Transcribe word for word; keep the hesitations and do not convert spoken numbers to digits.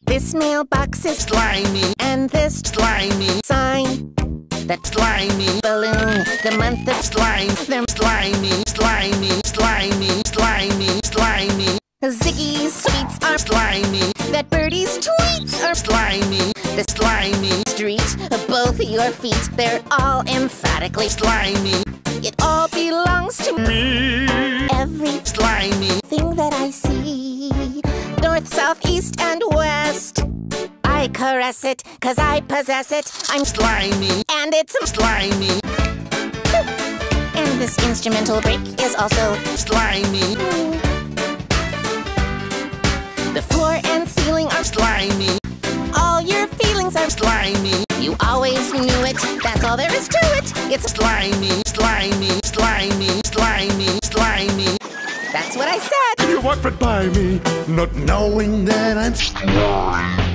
This mailbox is slimy, and this slimy sign. That slimy balloon, the month of slime. They're slimy, slimy, slimy, slimy, slimy. Ziggy's sweets are slimy. That birdie's tweets are slimy. The slimy street, both your feet, they're all emphatically slimy. It all belongs to me. Every slimy thing that I see, north, south, east, and west, I caress it, cause I possess it. I'm slimy, and it's slimy. And this instrumental break is also slimy. The floor and ceiling are slimy. All your feelings are slimy. You always knew it, that's all there is to it. It's slimy, slimy, slimy, slimy, slimy. That's what I said. You walked right by me, not knowing that I'm slimy.